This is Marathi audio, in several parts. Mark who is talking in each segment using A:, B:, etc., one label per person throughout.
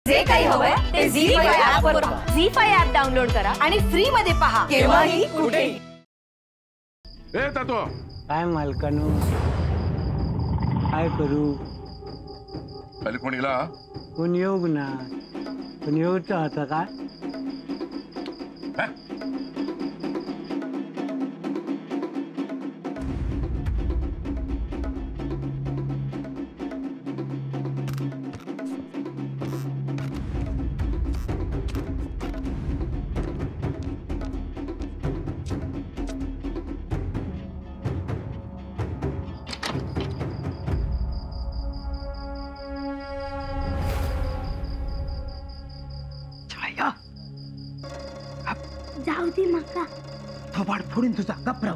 A: जे काही हवंय ते झी5 ऍप वर पहा.
B: झी5 ऍप डाउनलोड करा आणि फ्री मध्ये पहा
A: केव्हाही कुठेही.
C: ए तातो
D: काय मालकानू काय करू
C: खाली कोण इला
D: कोण येऊ ना पण येऊच होता का
E: जाऊ दे मका
F: थोबाड फोडीन तुझा गप्राव.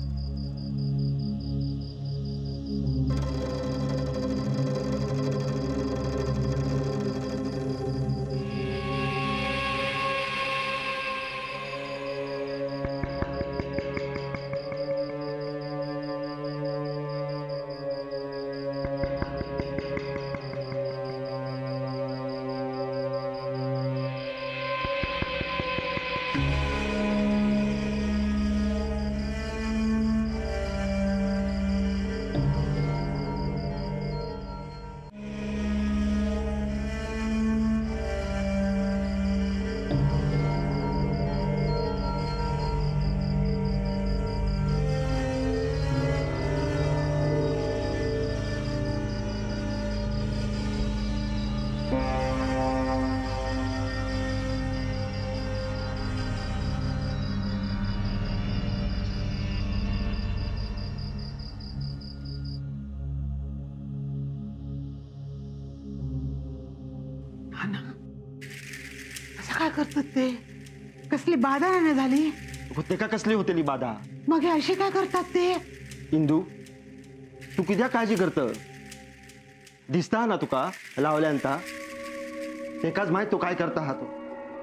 F: काय करतात ते कसली बाधा नाही झाली
G: होते का कसली होतेली बाधा
F: मग हे असे काय करतात ते.
G: इंदू तू कित्या काळजी करत दिसता ना तुका लावल्यांता एकाच माहित तो काय करता हा तो.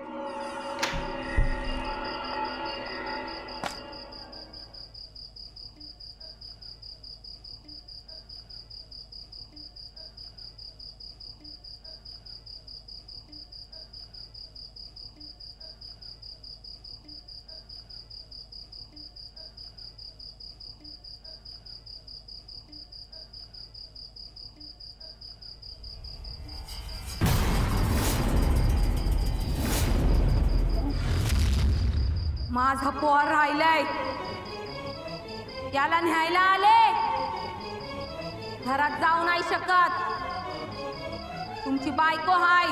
B: माझा पोर राहिलाय त्याला न्यायला आले. घरात जाऊ नाही शकत. तुमची बायको हाय.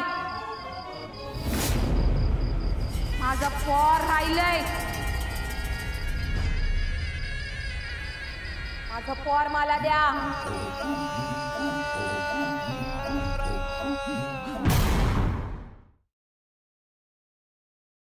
B: माझा पोर राहिलंय. माझा पोर मला द्या.